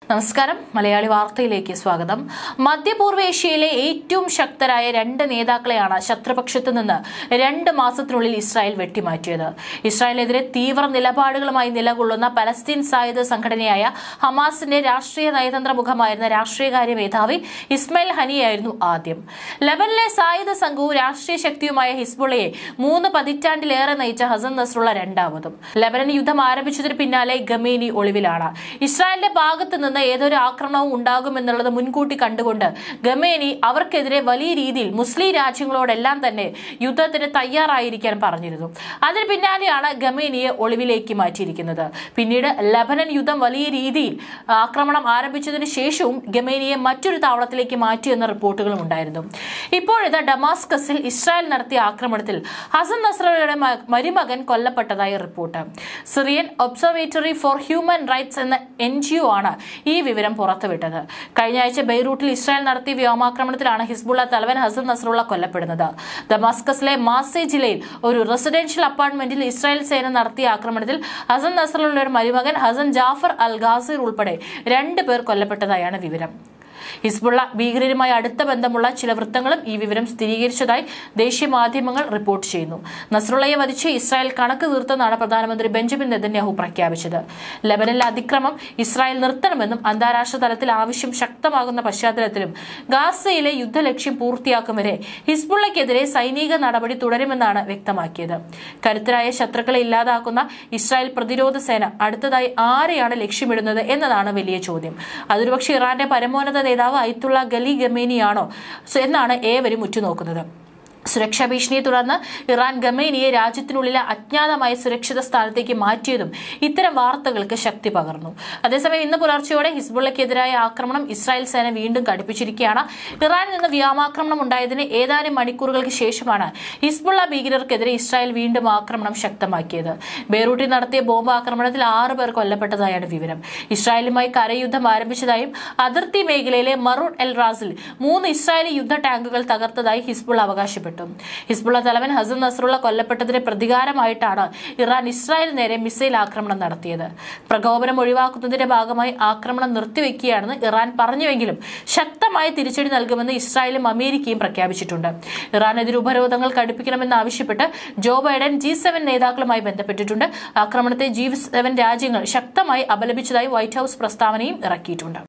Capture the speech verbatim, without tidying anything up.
നമസ്കാരം മലയാളി വാർത്തയിലേക്ക് സ്വാഗതം. മധ്യപൂർവേഷ്യയിലെ ഏറ്റവും ശക്തരായ രണ്ട് നേതാക്കളെയാണ് ശത്രുപക്ഷത്തു നിന്ന് രണ്ട് മാസത്തിനുള്ളിൽ ഇസ്രായേൽ വെട്ടിമാറ്റിയത്. ഇസ്രായേലിനെതിരെ തീവ്ര നിലപാടുകളുമായി നിലകൊള്ളുന്ന പലസ്തീൻ സായുധ സംഘടനയായ ഹമാസിന്റെ രാഷ്ട്രീയ നയതന്ത്ര മുഖമായിരുന്ന രാഷ്ട്രീയകാര്യ മേധാവി ഇസ്മായിൽ ഹനിയായിരുന്നു ആദ്യം. ലെബനിലെ സായുധ സംഘവും രാഷ്ട്രീയ ശക്തിയുമായ ഹിസ്ബുള്ളയെ മൂന്ന് പതിറ്റാണ്ടിലേറെ നയിച്ച ഹസൻ നസ്രുള്ള രണ്ടാമതും. ലെബനൻ യുദ്ധം ആരംഭിച്ചതിന് പിന്നാലെ ഖമേനി ഒളിവിലാണ്. ഇസ്രായേലിന്റെ ഭാഗത്ത് നിന്ന് ഏതൊരു ആക്രമണവും ഉണ്ടാകുമെന്നുള്ളത് മുൻകൂട്ടി കണ്ടുകൊണ്ട് ഖമേനി അവർക്കെതിരെ വലിയ രീതിയിൽ മുസ്ലിം രാജ്യങ്ങളോടെല്ലാം തന്നെ യുദ്ധത്തിന് തയ്യാറായിരിക്കാൻ പറഞ്ഞിരുന്നു. അതിന് പിന്നാലെയാണ് ഖമേനിയെ ഒളിവിലേക്ക് മാറ്റിയിരിക്കുന്നത്. പിന്നീട് ലബനൻ യുദ്ധം വലിയ രീതിയിൽ ആക്രമണം ആരംഭിച്ചതിന് ശേഷവും ഖമേനിയെ മറ്റൊരു താവളത്തിലേക്ക് മാറ്റിയെന്ന റിപ്പോർട്ടുകളും ഉണ്ടായിരുന്നു. ഇപ്പോഴിത് ഡമാസ്കസിൽ ഇസ്രായേൽ നടത്തിയ ആക്രമണത്തിൽ ഹസൻ നസ്രള്ളയുടെ മരുമകൻ കൊല്ലപ്പെട്ടതായി report. Syrian observatory for human rights എന്ന എൻ ജി ഒ ആണ് ഈ വിവരം പുറത്തുവിട്ടത്. കഴിഞ്ഞ ആഴ്ച ബെയ്റൂട്ടിൽ ഇസ്രായേൽ നടത്തിയ വ്യോമാക്രമണത്തിലാണ് ഹിസ്ബുള്ള തലവൻ ഹസൻ നസ്രുള്ള കൊല്ലപ്പെടുന്നത്. ദമാസ്കസിലെ മാസെ ജില്ലയിൽ ഒരു റെസിഡൻഷ്യൽ അപ്പാർട്ട്മെന്റിൽ ഇസ്രായേൽ സേന നടത്തിയ ആക്രമണത്തിൽ ഹസൻ നസ്രുള്ളയുടെ മരുമകൻ ഹസൻ ജാഫർ അൽ ഖാസിർ ഉൾപ്പെടെ രണ്ട് പേർ കൊല്ലപ്പെട്ടതായാണ് വിവരം. ഹിസ്ബുള്ള ഭീകരരുമായി അടുത്ത ബന്ധമുള്ള ചില വൃത്തങ്ങളും ഈ വിവരം സ്ഥിരീകരിച്ചതായി ദേശീയ മാധ്യമങ്ങൾ റിപ്പോർട്ട് ചെയ്യുന്നു. നസ്രുള്ളയെ വധിച്ച് ഇസ്രായേൽ കണക്ക് തീർത്തെന്നാണ് പ്രധാനമന്ത്രി ബെഞ്ചമിൻ നെതന്യാഹു പ്രഖ്യാപിച്ചത്. ലെബനനിലെ അതിക്രമം ഇസ്രായേൽ നിർത്തണമെന്നും അന്താരാഷ്ട്ര തലത്തിൽ ആവശ്യം ശക്തമാകുന്ന പശ്ചാത്തലത്തിലും ഗാസയിലെ യുദ്ധലക്ഷ്യം പൂർത്തിയാക്കും വരെ ഹിസ്ബുള്ളയ്ക്കെതിരെ സൈനിക നടപടി തുടരുമെന്നാണ് വ്യക്തമാക്കിയത്. കരുത്തരായ ശത്രുക്കളെ ഇല്ലാതാക്കുന്ന ഇസ്രായേൽ പ്രതിരോധ സേന അടുത്തതായി ആരെയാണ് ലക്ഷ്യമിടുന്നത് എന്നതാണ് വലിയ ചോദ്യം. അതൊരുപക്ഷെ ഇറാന്റെ പരമോന്നത നേതാവ് അയത്തുള്ള ഖലി ഖമേനിയാണോ എന്നാണ് ഏവരും ഉറ്റുനോക്കുന്നത്. സുരക്ഷാ ഭീഷണിയെ തുടർന്ന് ഇറാൻ ഖമേനിയെ രാജ്യത്തിനുള്ളിലെ അജ്ഞാതമായ സുരക്ഷിത സ്ഥാനത്തേക്ക് മാറ്റിയതും ഇത്തരം വാർത്തകൾക്ക് ശക്തി പകർന്നു. അതേസമയം ഇന്ന് പുലർച്ചെയോടെ ഹിസ്ബുള്ളയ്ക്കെതിരായ ആക്രമണം ഇസ്രായേൽ സേന വീണ്ടും കടുപ്പിച്ചിരിക്കുകയാണ്. ഇറാനിൽ നിന്ന് വ്യോമാക്രമണം ഉണ്ടായതിന് ഏതാനും മണിക്കൂറുകൾക്ക് ശേഷമാണ് ഹിസ്ബുള്ള ഭീകരർക്കെതിരെ ഇസ്രായേൽ വീണ്ടും ആക്രമണം ശക്തമാക്കിയത്. ബെയ്റൂട്ടിൽ നടത്തിയ ബോംബ് ആക്രമണത്തിൽ ആറ് പേർ കൊല്ലപ്പെട്ടതായാണ് വിവരം. ഇസ്രായേലുമായി കരയുദ്ധം ആരംഭിച്ചതായും അതിർത്തി മേഖലയിലെ മറൂൺ എൽ റാസിൽ മൂന്ന് ഇസ്രായേലി യുദ്ധ ടാങ്കുകൾ തകർത്തതായി ഹിസ്ബുള്ള അവകാശപ്പെട്ടു. ഹിസ്ബുള്ള തലവൻ ഹസൻ നസ്രുള്ള കൊല്ലപ്പെട്ടതിന് പ്രതികാരമായിട്ടാണ് ഇറാൻ ഇസ്രായേൽ നേരെ മിസൈൽ ആക്രമണം നടത്തിയത്. പ്രകോപനം ഒഴിവാക്കുന്നതിന്റെ ഭാഗമായി ആക്രമണം നിർത്തിവെക്കുകയാണെന്ന് ഇറാൻ പറഞ്ഞുവെങ്കിലും ശക്തമായ തിരിച്ചടി നൽകുമെന്ന് ഇസ്രായേലും അമേരിക്കയും പ്രഖ്യാപിച്ചിട്ടുണ്ട്. ഇറാനെതിരെ ഉപരോധങ്ങൾ കടുപ്പിക്കണമെന്നാവശ്യപ്പെട്ട് ജോ ബൈഡൻ ജി സെവൻ നേതാക്കളുമായി ബന്ധപ്പെട്ടിട്ടുണ്ട്. ആക്രമണത്തെ ജി സെവൻ രാജ്യങ്ങൾ ശക്തമായി അപലപിച്ചതായി വൈറ്റ് ഹൌസ് പ്രസ്താവനയും ഇറക്കിയിട്ടുണ്ട്.